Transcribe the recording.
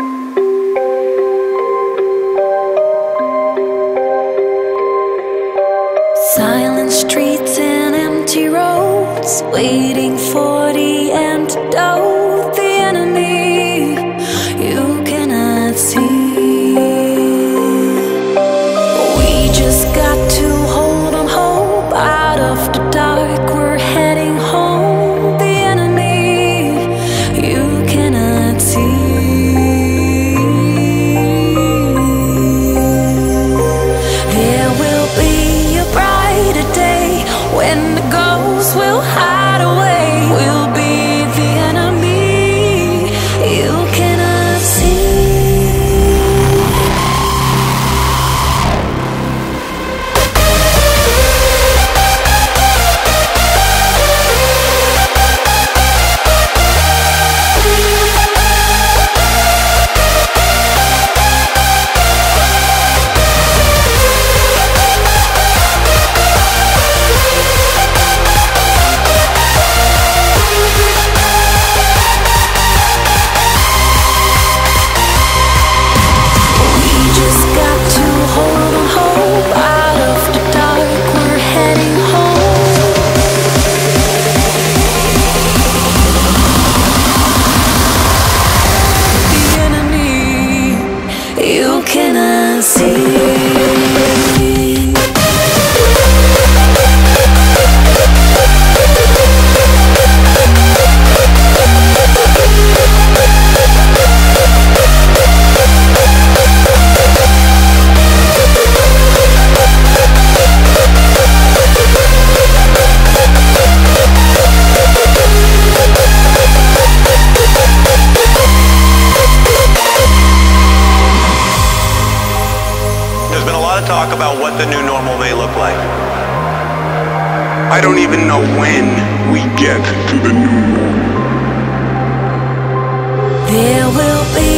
Silent streets and empty roads, waiting for the antidote. The enemy you cannot see. We just got to hold on hope. Out of the dark we're heading home. The enemy you cannot see. There will be a brighter day when the ghosts will hide away. We'll be the enemy you cannot see. You cannot see. There's been a lot of talk about what the new normal may look like. I don't even know when we get to the new normal. There will be